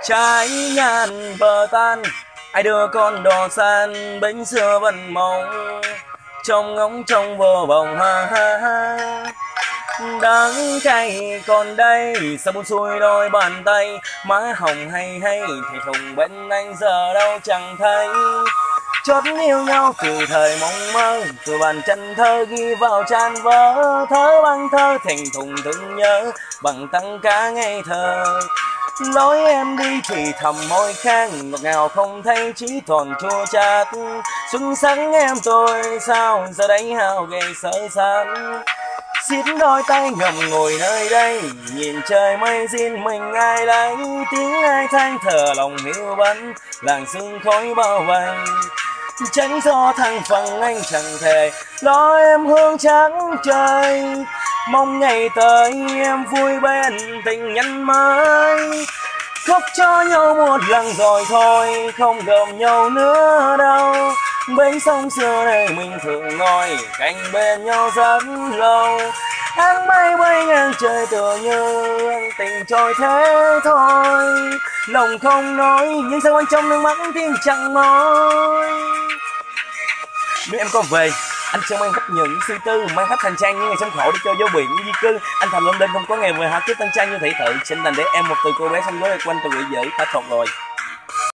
Trái ngàn bờ tan, ai đưa con đò san bến xưa vẫn mong trong ngóng trông vô vọng ha ha ha. Đắng cay còn đây sao buông xuôi đôi bàn tay, má hồng hay hay thì thùng bên anh giờ đâu chẳng thấy. Chót yêu nhau từ thời mộng mơ, từ bàn chân thơ ghi vào trang vỡ, thơ băng thơ thành thùng thương nhớ bằng tăng cá ngây thơ. Lối em đi thì thầm môi khang ngọt ngào không thấy chỉ toàn chua chát. Xuân sáng em tôi sao giờ đây hao gầy sơ sát. Xiết đôi tay ngầm ngồi nơi đây, nhìn trời mây xin mình ai đấy. Tiếng ai than thở lòng hiu bắn, làng sương khói bao vây. Tránh gió thăng phẳng anh chẳng thể lo em hương trắng trời. Mong ngày tới em vui bên tình nhân mới. Khóc cho nhau một lần rồi thôi, không gầm nhau nữa đâu. Bến sông xưa này mình thường ngồi cạnh bên nhau rất lâu. Áng mây bay ngang trời tựa như tình trôi thế thôi. Lòng không nói nhưng sao anh trong nước mắt tiếng chẳng nói. Nếu em có về, anh sẽ mang khắp những suy tư, mang khắp hành trang những ngày sống khổ để cho gió biển di cư. Anh thầm lông đêm không có ngày về hạ kiếp tân trang như thị tự. Xin đành để em một từ cô bé xong dối quanh từ quỷ dữ đã thuộc rồi.